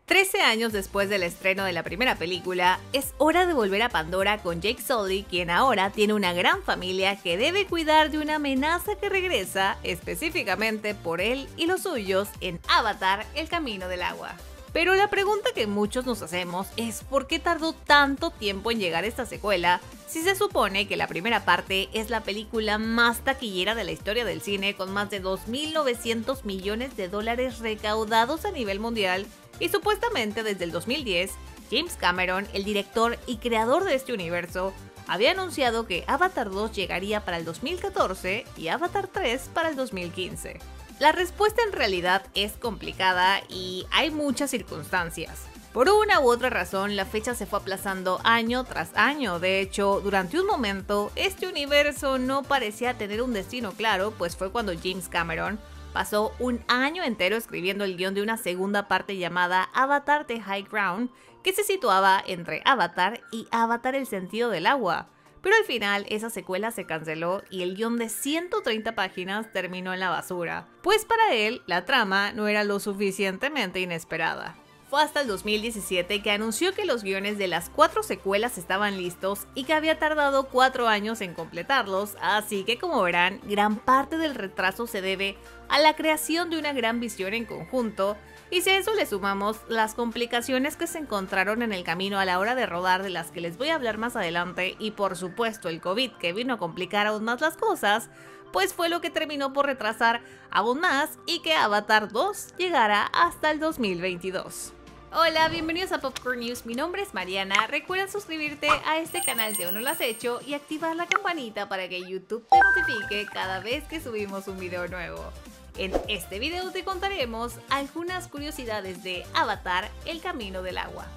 13 años después del estreno de la primera película, es hora de volver a Pandora con Jake Sully, quien ahora tiene una gran familia que debe cuidar de una amenaza que regresa específicamente por él y los suyos en Avatar: El Camino del Agua. Pero la pregunta que muchos nos hacemos es ¿por qué tardó tanto tiempo en llegar esta secuela si se supone que la primera parte es la película más taquillera de la historia del cine con más de 2.900 millones de dólares recaudados a nivel mundial? Y supuestamente desde el 2010, James Cameron, el director y creador de este universo, había anunciado que Avatar 2 llegaría para el 2014 y Avatar 3 para el 2015. La respuesta en realidad es complicada y hay muchas circunstancias. Por una u otra razón, la fecha se fue aplazando año tras año. De hecho, durante un momento, este universo no parecía tener un destino claro, pues fue cuando James Cameron pasó un año entero escribiendo el guión de una segunda parte llamada Avatar: The High Ground, que se situaba entre Avatar y Avatar: El Sentido del Agua. Pero al final esa secuela se canceló y el guión de 130 páginas terminó en la basura, pues para él la trama no era lo suficientemente inesperada. Fue hasta el 2017 que anunció que los guiones de las 4 secuelas estaban listos y que había tardado 4 años en completarlos, así que como verán, gran parte del retraso se debe a la creación de una gran visión en conjunto, y si a eso le sumamos las complicaciones que se encontraron en el camino a la hora de rodar, de las que les voy a hablar más adelante, y por supuesto el COVID que vino a complicar aún más las cosas, pues fue lo que terminó por retrasar aún más y que Avatar 2 llegara hasta el 2022. Hola, bienvenidos a Popcorn News, mi nombre es Mariana. Recuerda suscribirte a este canal si aún no lo has hecho y activar la campanita para que YouTube te notifique cada vez que subimos un video nuevo. En este video te contaremos algunas curiosidades de Avatar: El Camino del Agua.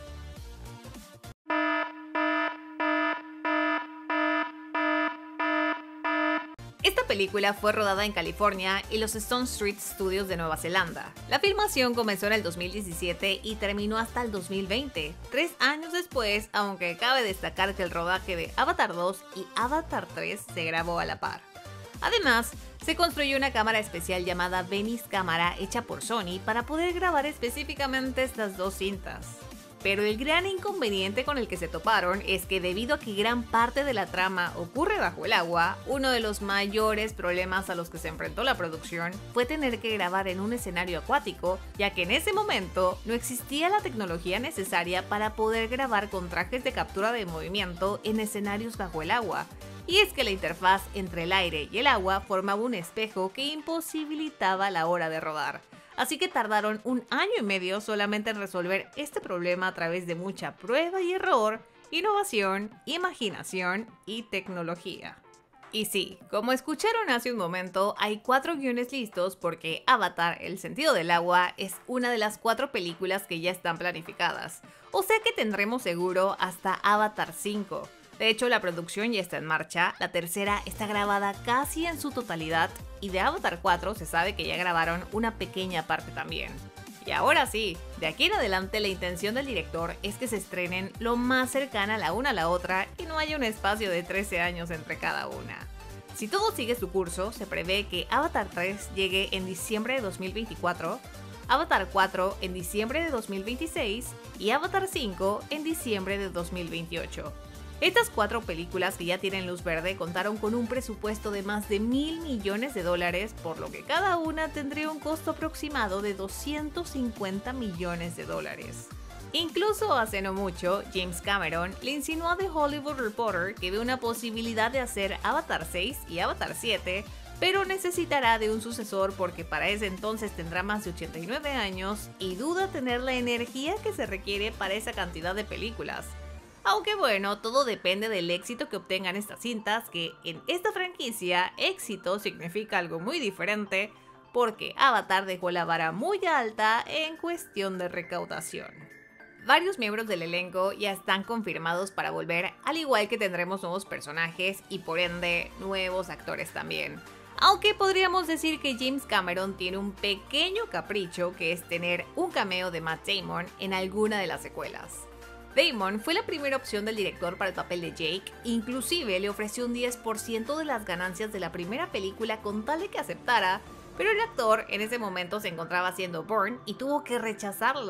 Esta película fue rodada en California y los Stone Street Studios de Nueva Zelanda. La filmación comenzó en el 2017 y terminó hasta el 2020, 3 años después, aunque cabe destacar que el rodaje de Avatar 2 y Avatar 3 se grabó a la par. Además, se construyó una cámara especial llamada Venice Cámara hecha por Sony para poder grabar específicamente estas 2 cintas. Pero el gran inconveniente con el que se toparon es que debido a que gran parte de la trama ocurre bajo el agua, uno de los mayores problemas a los que se enfrentó la producción fue tener que grabar en un escenario acuático, ya que en ese momento no existía la tecnología necesaria para poder grabar con trajes de captura de movimiento en escenarios bajo el agua. Y es que la interfaz entre el aire y el agua formaba un espejo que imposibilitaba la hora de rodar. Así que tardaron 1 año y medio solamente en resolver este problema a través de mucha prueba y error, innovación, imaginación y tecnología. Y sí, como escucharon hace un momento, hay 4 guiones listos porque Avatar: El Sentido del Agua es una de las 4 películas que ya están planificadas. O sea que tendremos seguro hasta Avatar 5. De hecho, la producción ya está en marcha, la tercera está grabada casi en su totalidad y de Avatar 4 se sabe que ya grabaron una pequeña parte también. Y ahora sí, de aquí en adelante la intención del director es que se estrenen lo más cercana la una a la otra y no haya un espacio de 13 años entre cada una. Si todo sigue su curso, se prevé que Avatar 3 llegue en diciembre de 2024, Avatar 4 en diciembre de 2026 y Avatar 5 en diciembre de 2028. Estas 4 películas que ya tienen luz verde contaron con un presupuesto de más de $1.000 millones, por lo que cada una tendría un costo aproximado de $250 millones. Incluso hace no mucho, James Cameron le insinuó a The Hollywood Reporter que ve una posibilidad de hacer Avatar 6 y Avatar 7, pero necesitará de un sucesor porque para ese entonces tendrá más de 89 años y duda tener la energía que se requiere para esa cantidad de películas. Aunque bueno, todo depende del éxito que obtengan estas cintas, que en esta franquicia éxito significa algo muy diferente porque Avatar dejó la vara muy alta en cuestión de recaudación. Varios miembros del elenco ya están confirmados para volver, al igual que tendremos nuevos personajes y por ende nuevos actores también. Aunque podríamos decir que James Cameron tiene un pequeño capricho, que es tener un cameo de Matt Damon en alguna de las secuelas. Damon fue la primera opción del director para el papel de Jake, inclusive le ofreció un 10% de las ganancias de la primera película con tal de que aceptara, pero el actor en ese momento se encontraba haciendo Burn y tuvo que rechazarlo.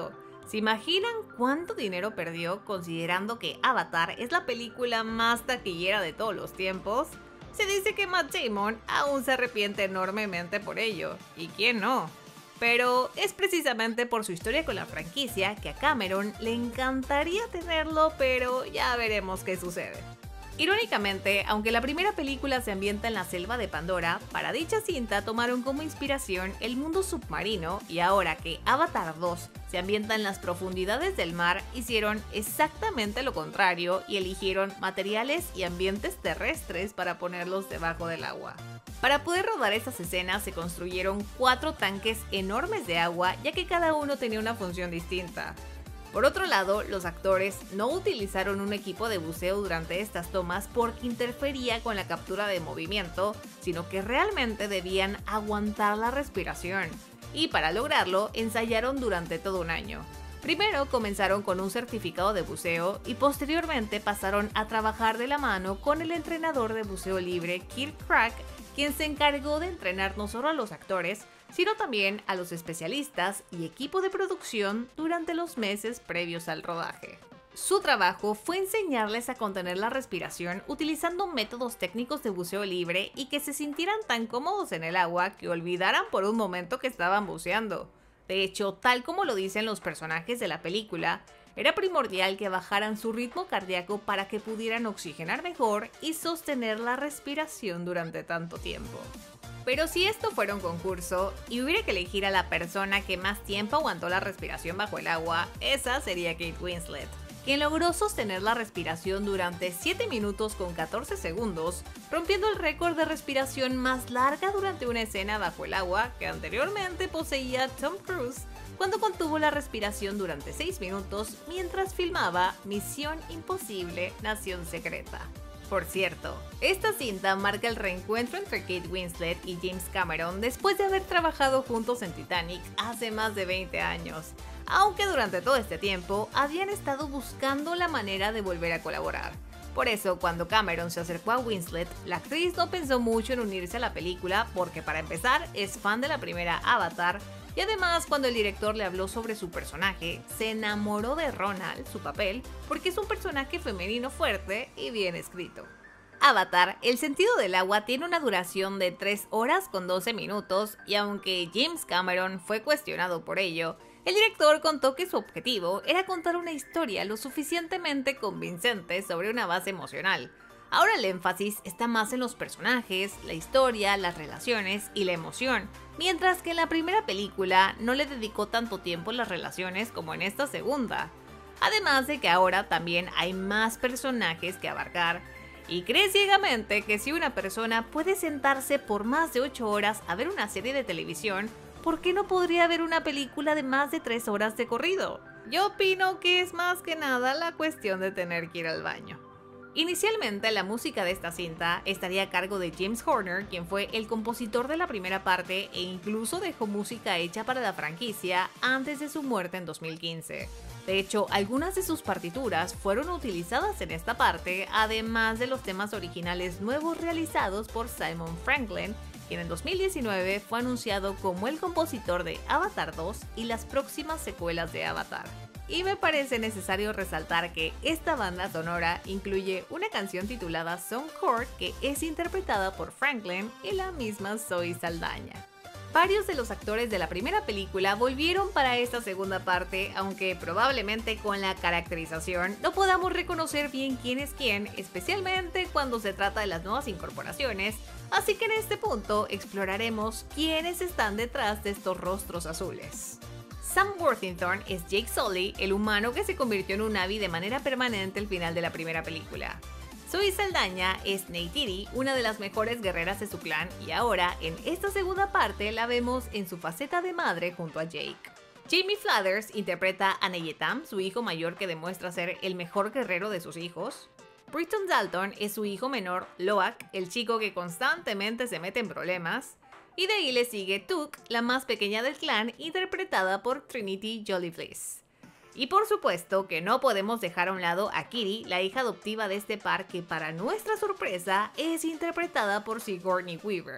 ¿Se imaginan cuánto dinero perdió considerando que Avatar es la película más taquillera de todos los tiempos? Se dice que Matt Damon aún se arrepiente enormemente por ello, ¿y quién no? Pero es precisamente por su historia con la franquicia que a Cameron le encantaría tenerlo, pero ya veremos qué sucede. Irónicamente, aunque la primera película se ambienta en la selva de Pandora, para dicha cinta tomaron como inspiración el mundo submarino y ahora que Avatar 2 se ambienta en las profundidades del mar, hicieron exactamente lo contrario y eligieron materiales y ambientes terrestres para ponerlos debajo del agua. Para poder rodar estas escenas se construyeron 4 tanques enormes de agua, ya que cada uno tenía una función distinta. Por otro lado, los actores no utilizaron un equipo de buceo durante estas tomas porque interfería con la captura de movimiento, sino que realmente debían aguantar la respiración. Y para lograrlo, ensayaron durante todo un año. Primero comenzaron con un certificado de buceo y posteriormente pasaron a trabajar de la mano con el entrenador de buceo libre Kirk Crack, quien se encargó de entrenar no solo a los actores, sino también a los especialistas y equipo de producción durante los meses previos al rodaje. Su trabajo fue enseñarles a contener la respiración utilizando métodos técnicos de buceo libre y que se sintieran tan cómodos en el agua que olvidaran por un momento que estaban buceando. De hecho, tal como lo dicen los personajes de la película, era primordial que bajaran su ritmo cardíaco para que pudieran oxigenar mejor y sostener la respiración durante tanto tiempo. Pero si esto fuera un concurso y hubiera que elegir a la persona que más tiempo aguantó la respiración bajo el agua, esa sería Kate Winslet, quien logró sostener la respiración durante 7 minutos con 14 segundos, rompiendo el récord de respiración más larga durante una escena bajo el agua que anteriormente poseía Tom Cruise cuando contuvo la respiración durante 6 minutos mientras filmaba Misión Imposible: Nación Secreta. Por cierto, esta cinta marca el reencuentro entre Kate Winslet y James Cameron después de haber trabajado juntos en Titanic hace más de 20 años, aunque durante todo este tiempo habían estado buscando la manera de volver a colaborar. Por eso, cuando Cameron se acercó a Winslet, la actriz no pensó mucho en unirse a la película porque, para empezar, es fan de la primera Avatar, y además, cuando el director le habló sobre su personaje, se enamoró de Ronald, su papel, porque es un personaje femenino fuerte y bien escrito. Avatar, el sentido del agua, tiene una duración de 3 horas con 12 minutos, y aunque James Cameron fue cuestionado por ello, el director contó que su objetivo era contar una historia lo suficientemente convincente sobre una base emocional. Ahora el énfasis está más en los personajes, la historia, las relaciones y la emoción, mientras que en la primera película no le dedicó tanto tiempo a las relaciones como en esta segunda. Además de que ahora también hay más personajes que abarcar, y cree ciegamente que si una persona puede sentarse por más de 8 horas a ver una serie de televisión, ¿por qué no podría ver una película de más de 3 horas de corrido? Yo opino que es más que nada la cuestión de tener que ir al baño. Inicialmente, la música de esta cinta estaría a cargo de James Horner, quien fue el compositor de la primera parte e incluso dejó música hecha para la franquicia antes de su muerte en 2015. De hecho, algunas de sus partituras fueron utilizadas en esta parte, además de los temas originales nuevos realizados por Simon Franklin, quien en 2019 fue anunciado como el compositor de Avatar 2 y las próximas secuelas de Avatar. Y me parece necesario resaltar que esta banda sonora incluye una canción titulada Song Court, que es interpretada por Franklin y la misma Zoe Saldaña. Varios de los actores de la primera película volvieron para esta segunda parte, aunque probablemente con la caracterización no podamos reconocer bien quién es quién, especialmente cuando se trata de las nuevas incorporaciones, así que en este punto exploraremos quiénes están detrás de estos rostros azules. Sam Worthington es Jake Sully, el humano que se convirtió en un Na'vi de manera permanente al final de la primera película. Zoe Saldaña es Neytiri, una de las mejores guerreras de su clan, y ahora, en esta segunda parte, la vemos en su faceta de madre junto a Jake. Jamie Flathers interpreta a Neyetam, su hijo mayor que demuestra ser el mejor guerrero de sus hijos. Britton Dalton es su hijo menor, Loak, el chico que constantemente se mete en problemas. Y de ahí le sigue Tuk, la más pequeña del clan, interpretada por Trinity Jolly-Bliss. Y por supuesto que no podemos dejar a un lado a Kiri, la hija adoptiva de este par, que para nuestra sorpresa es interpretada por Sigourney Weaver.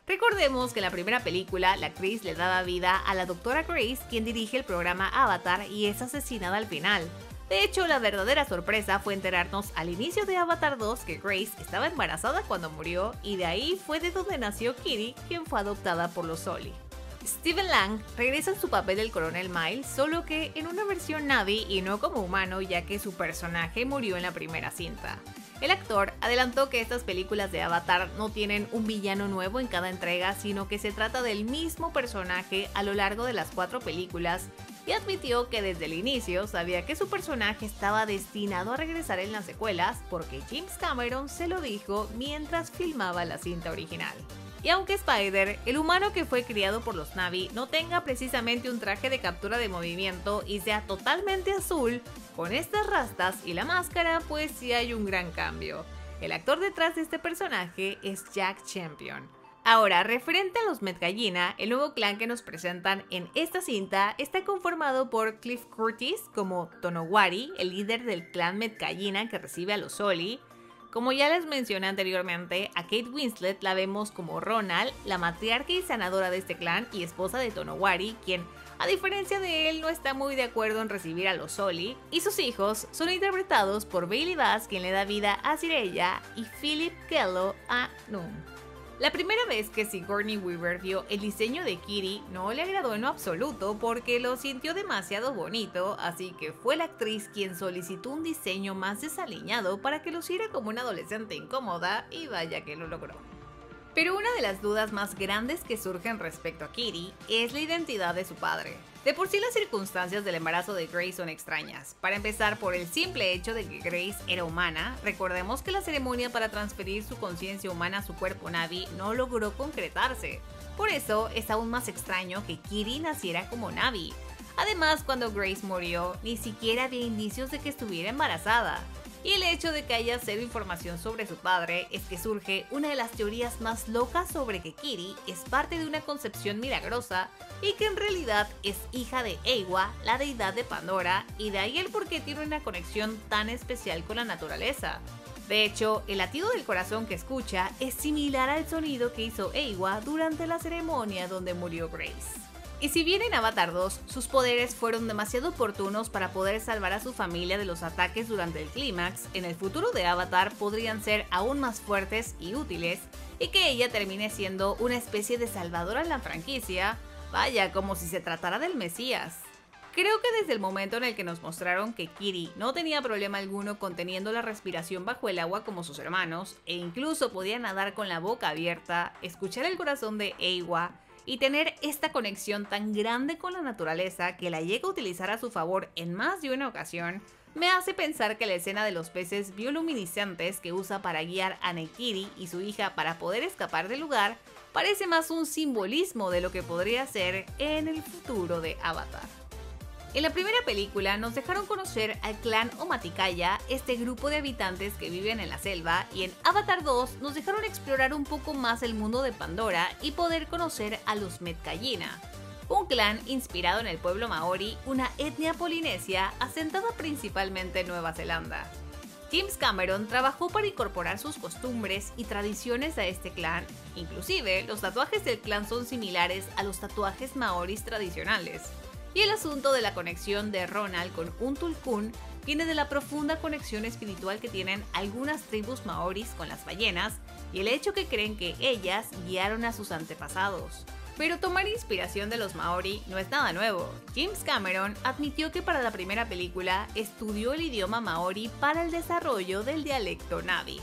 Recordemos que en la primera película, la actriz le daba vida a la Dra. Grace, quien dirige el programa Avatar y es asesinada al final. De hecho, la verdadera sorpresa fue enterarnos al inicio de Avatar 2 que Grace estaba embarazada cuando murió, y de ahí fue de donde nació Kiri, quien fue adoptada por los Sully. Stephen Lang regresa en su papel del coronel Miles, solo que en una versión Na'vi y no como humano, ya que su personaje murió en la primera cinta. El actor adelantó que estas películas de Avatar no tienen un villano nuevo en cada entrega, sino que se trata del mismo personaje a lo largo de las 4 películas, y admitió que desde el inicio sabía que su personaje estaba destinado a regresar en las secuelas porque James Cameron se lo dijo mientras filmaba la cinta original. Y aunque Spider, el humano que fue criado por los Na'vi, no tenga precisamente un traje de captura de movimiento y sea totalmente azul, con estas rastas y la máscara, pues sí hay un gran cambio. El actor detrás de este personaje es Jack Champion. Ahora, referente a los Met Gallina, el nuevo clan que nos presentan en esta cinta está conformado por Cliff Curtis como Tonowari, el líder del clan Met Gallina que recibe a los Sully. Como ya les mencioné anteriormente, a Kate Winslet la vemos como Ronald, la matriarca y sanadora de este clan y esposa de Tonowari, quien, a diferencia de él, no está muy de acuerdo en recibir a los Sully, y sus hijos son interpretados por Bailey Bass, quien le da vida a Sirella, y Philip Kello a Noom. La primera vez que Sigourney Weaver vio el diseño de Kiri no le agradó en lo absoluto porque lo sintió demasiado bonito, así que fue la actriz quien solicitó un diseño más desaliñado para que luciera como una adolescente incómoda, y vaya que lo logró. Pero una de las dudas más grandes que surgen respecto a Kiri es la identidad de su padre. De por sí las circunstancias del embarazo de Grace son extrañas. Para empezar, por el simple hecho de que Grace era humana, recordemos que la ceremonia para transferir su conciencia humana a su cuerpo Na'vi no logró concretarse. Por eso es aún más extraño que Kiri naciera como Na'vi. Además, cuando Grace murió, ni siquiera había indicios de que estuviera embarazada. Y el hecho de que haya cero información sobre su padre es que surge una de las teorías más locas sobre que Kiri es parte de una concepción milagrosa y que en realidad es hija de Eywa, la deidad de Pandora, y de ahí el por qué tiene una conexión tan especial con la naturaleza. De hecho, el latido del corazón que escucha es similar al sonido que hizo Eywa durante la ceremonia donde murió Grace. Y si bien en Avatar 2 sus poderes fueron demasiado oportunos para poder salvar a su familia de los ataques durante el clímax, en el futuro de Avatar podrían ser aún más fuertes y útiles, y que ella termine siendo una especie de salvadora en la franquicia, vaya, como si se tratara del Mesías. Creo que desde el momento en el que nos mostraron que Kiri no tenía problema alguno conteniendo la respiración bajo el agua como sus hermanos, e incluso podía nadar con la boca abierta, escuchar el corazón de Eywa, y tener esta conexión tan grande con la naturaleza que la llega a utilizar a su favor en más de una ocasión, me hace pensar que la escena de los peces bioluminiscentes que usa para guiar a Neytiri y su hija para poder escapar del lugar parece más un simbolismo de lo que podría ser en el futuro de Avatar. En la primera película nos dejaron conocer al clan Omaticaya, este grupo de habitantes que viven en la selva, y en Avatar 2 nos dejaron explorar un poco más el mundo de Pandora y poder conocer a los Met Gallina, un clan inspirado en el pueblo maori, una etnia polinesia asentada principalmente en Nueva Zelanda. James Cameron trabajó para incorporar sus costumbres y tradiciones a este clan, inclusive los tatuajes del clan son similares a los tatuajes maoris tradicionales. Y el asunto de la conexión de Ronald con Untulkun viene de la profunda conexión espiritual que tienen algunas tribus maoris con las ballenas y el hecho que creen que ellas guiaron a sus antepasados. Pero tomar inspiración de los maori no es nada nuevo. James Cameron admitió que para la primera película estudió el idioma maori para el desarrollo del dialecto Na'vi.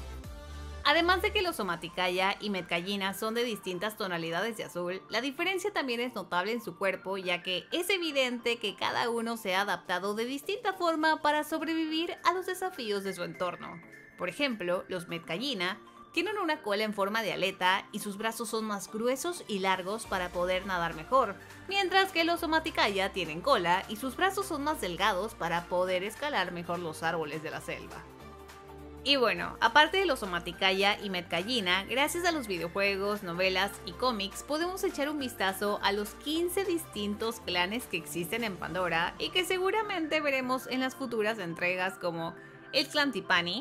Además de que los Omaticaya y Met Gallina son de distintas tonalidades de azul, la diferencia también es notable en su cuerpo, ya que es evidente que cada uno se ha adaptado de distinta forma para sobrevivir a los desafíos de su entorno. Por ejemplo, los Met Gallina tienen una cola en forma de aleta y sus brazos son más gruesos y largos para poder nadar mejor, mientras que los Omaticaya tienen cola y sus brazos son más delgados para poder escalar mejor los árboles de la selva. Y bueno, aparte de los Omaticaya y Met Gallina, gracias a los videojuegos, novelas y cómics podemos echar un vistazo a los 15 distintos clanes que existen en Pandora y que seguramente veremos en las futuras entregas, como el clan Tipani,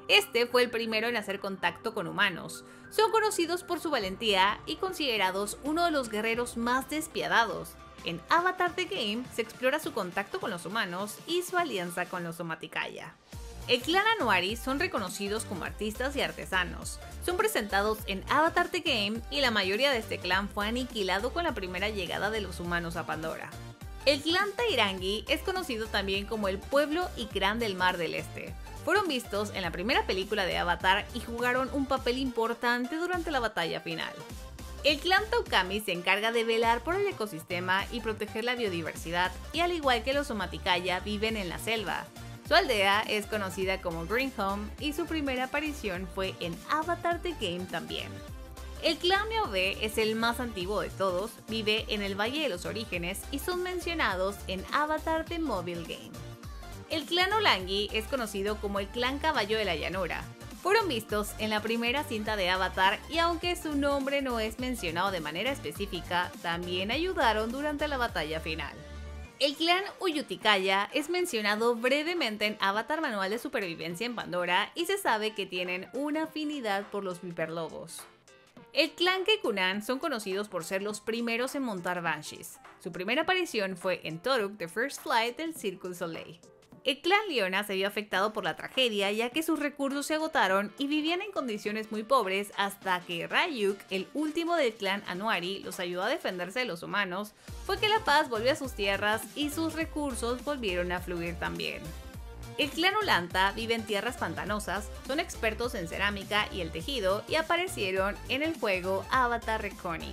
Este fue el primero en hacer contacto con humanos. Son conocidos por su valentía y considerados uno de los guerreros más despiadados. En Avatar The Game se explora su contacto con los humanos y su alianza con los Somaticaya. El clan Anuari son reconocidos como artistas y artesanos. Son presentados en Avatar The Game y la mayoría de este clan fue aniquilado con la primera llegada de los humanos a Pandora. El clan Tairangi es conocido también como el pueblo Ikran del Mar del Este. Fueron vistos en la primera película de Avatar y jugaron un papel importante durante la batalla final. El clan Taukami se encarga de velar por el ecosistema y proteger la biodiversidad, y al igual que los Somaticaya viven en la selva. Su aldea es conocida como Green Home y su primera aparición fue en Avatar The Game también. El clan Miove es el más antiguo de todos, vive en el Valle de los Orígenes y son mencionados en Avatar The Mobile Game. El clan Olangi es conocido como el clan Caballo de la Llanura. Fueron vistos en la primera cinta de Avatar y aunque su nombre no es mencionado de manera específica, también ayudaron durante la batalla final. El clan Uyuticaya es mencionado brevemente en Avatar Manual de Supervivencia en Pandora y se sabe que tienen una afinidad por los viperlobos. El clan Kekunan son conocidos por ser los primeros en montar Banshees. Su primera aparición fue en Toruk The First Flight del Cirque du Soleil. El clan Leona se vio afectado por la tragedia ya que sus recursos se agotaron y vivían en condiciones muy pobres hasta que Ryuk, el último del clan Anuari, los ayudó a defenderse de los humanos, fue que la paz volvió a sus tierras y sus recursos volvieron a fluir también. El clan Ulanta vive en tierras pantanosas, son expertos en cerámica y el tejido y aparecieron en el juego Avatar Reckoning.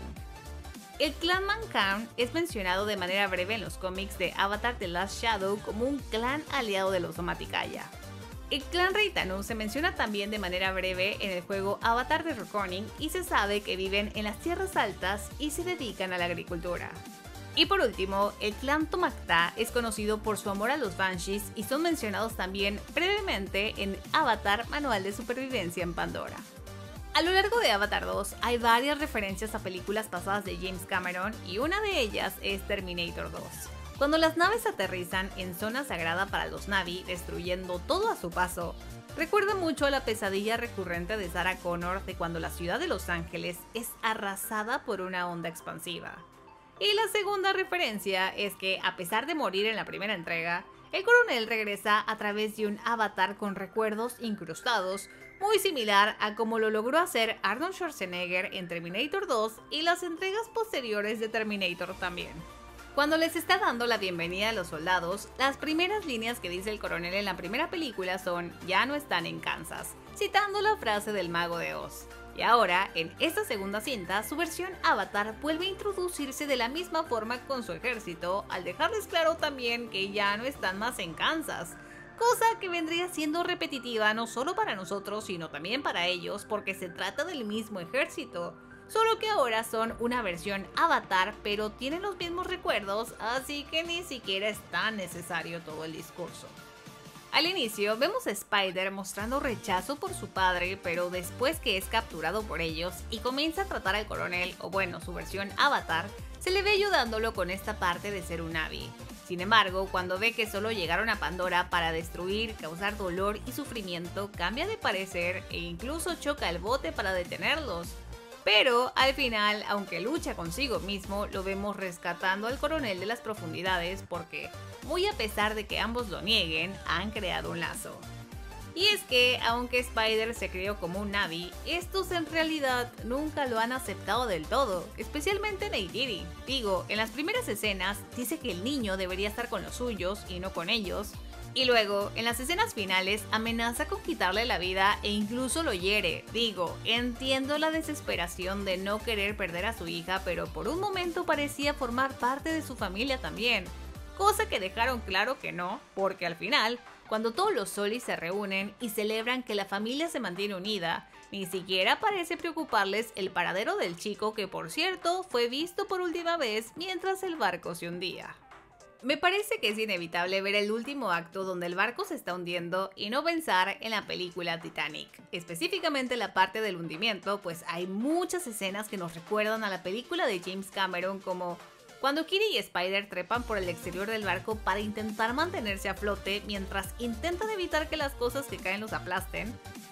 El clan Mankan es mencionado de manera breve en los cómics de Avatar The Last Shadow como un clan aliado de los Somaticaya. El clan Reitanu se menciona también de manera breve en el juego Avatar The Reckoning y se sabe que viven en las tierras altas y se dedican a la agricultura. Y por último, el clan Tomakta es conocido por su amor a los Banshees y son mencionados también brevemente en Avatar Manual de Supervivencia en Pandora. A lo largo de Avatar 2 hay varias referencias a películas pasadas de James Cameron y una de ellas es Terminator 2. Cuando las naves aterrizan en zona sagrada para los Na'vi, destruyendo todo a su paso, recuerda mucho a la pesadilla recurrente de Sarah Connor de cuando la ciudad de Los Ángeles es arrasada por una onda expansiva. Y la segunda referencia es que, a pesar de morir en la primera entrega, el coronel regresa a través de un avatar con recuerdos incrustados, muy similar a como lo logró hacer Arnold Schwarzenegger en Terminator 2 y las entregas posteriores de Terminator también. Cuando les está dando la bienvenida a los soldados, las primeras líneas que dice el coronel en la primera película son "ya no están en Kansas", citando la frase del Mago de Oz. Y ahora, en esta segunda cinta, su versión Avatar vuelve a introducirse de la misma forma con su ejército, al dejarles claro también que ya no están más en Kansas. Cosa que vendría siendo repetitiva no solo para nosotros, sino también para ellos, porque se trata del mismo ejército. Solo que ahora son una versión Avatar, pero tienen los mismos recuerdos, así que ni siquiera es tan necesario todo el discurso. Al inicio vemos a Spider mostrando rechazo por su padre, pero después que es capturado por ellos y comienza a tratar al coronel, o bueno, su versión Avatar, se le ve ayudándolo con esta parte de ser un Na'vi. Sin embargo, cuando ve que solo llegaron a Pandora para destruir, causar dolor y sufrimiento, cambia de parecer e incluso choca el bote para detenerlos. Pero al final, aunque lucha consigo mismo, lo vemos rescatando al coronel de las profundidades porque, muy a pesar de que ambos lo nieguen, han creado un lazo. Y es que, aunque Spider se crió como un Na'vi, estos en realidad nunca lo han aceptado del todo, especialmente Neytiri. Digo, en las primeras escenas dice que el niño debería estar con los suyos y no con ellos, y luego, en las escenas finales, amenaza con quitarle la vida e incluso lo hiere. Digo, entiendo la desesperación de no querer perder a su hija, pero por un momento parecía formar parte de su familia también. Cosa que dejaron claro que no, porque al final, cuando todos los Solis se reúnen y celebran que la familia se mantiene unida, ni siquiera parece preocuparles el paradero del chico que, por cierto, fue visto por última vez mientras el barco se hundía. Me parece que es inevitable ver el último acto donde el barco se está hundiendo y no pensar en la película Titanic, específicamente la parte del hundimiento, pues hay muchas escenas que nos recuerdan a la película de James Cameron, como cuando Kiri y Spider trepan por el exterior del barco para intentar mantenerse a flote mientras intentan evitar que las cosas que caen los aplasten,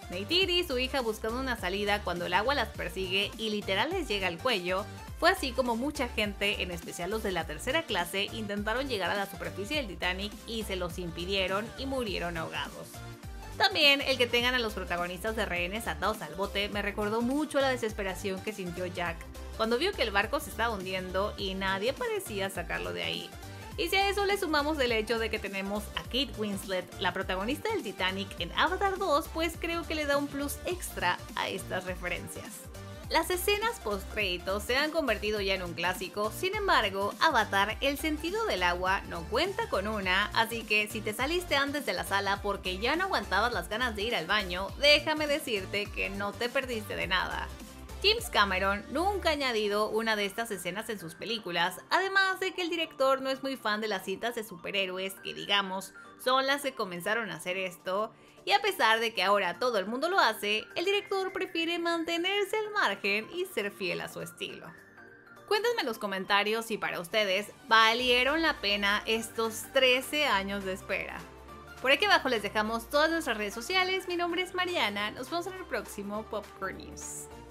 Neytiri y su hija buscando una salida cuando el agua las persigue y literal les llega al cuello. Fue así como mucha gente, en especial los de la tercera clase, intentaron llegar a la superficie del Titanic y se los impidieron y murieron ahogados. También el que tengan a los protagonistas de rehenes atados al bote me recordó mucho la desesperación que sintió Jack cuando vio que el barco se estaba hundiendo y nadie parecía sacarlo de ahí. Y si a eso le sumamos el hecho de que tenemos a Kate Winslet, la protagonista del Titanic en Avatar 2, pues creo que le da un plus extra a estas referencias. Las escenas post-créditos se han convertido ya en un clásico, sin embargo, Avatar, el sentido del agua, no cuenta con una, así que si te saliste antes de la sala porque ya no aguantabas las ganas de ir al baño, déjame decirte que no te perdiste de nada. James Cameron nunca ha añadido una de estas escenas en sus películas, además de que el director no es muy fan de las cintas de superhéroes que, digamos, son las que comenzaron a hacer esto, y a pesar de que ahora todo el mundo lo hace, el director prefiere mantenerse al margen y ser fiel a su estilo. Cuéntenme en los comentarios si para ustedes valieron la pena estos 13 años de espera. Por aquí abajo les dejamos todas nuestras redes sociales, mi nombre es Mariana, nos vemos en el próximo Popcorn News.